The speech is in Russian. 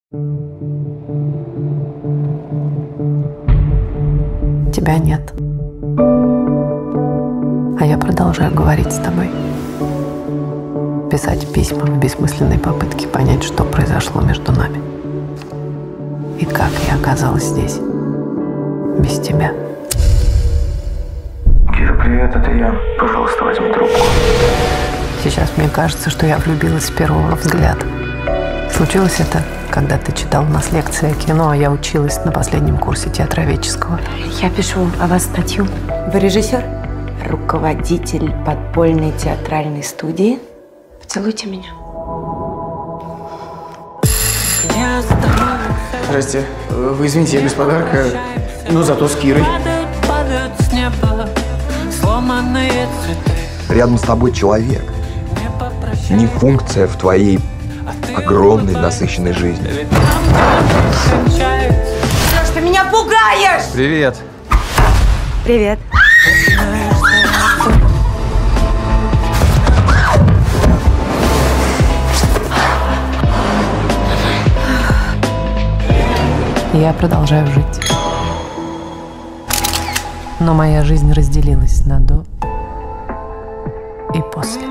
Тебя нет. А я продолжаю говорить с тобой. Писать письма в бессмысленной попытке понять, что произошло между нами. И как я оказалась здесь, без тебя. Кира, привет, это я. Пожалуйста, возьми трубку. Сейчас мне кажется, что я влюбилась с первого взгляда. Случилось это, когда ты читал у нас лекции о кино, а я училась на последнем курсе театроведческого. Я пишу о вас статью. Вы режиссер? Руководитель подпольной театральной студии. Поцелуйте меня. Здрасте. Вы извините, я без подарка, но зато с Кирой. Рядом с тобой человек. Не функция в твоей огромной насыщенной жизни. Ты меня пугаешь! Привет. Привет. Я продолжаю жить. Но моя жизнь разделилась на до и после.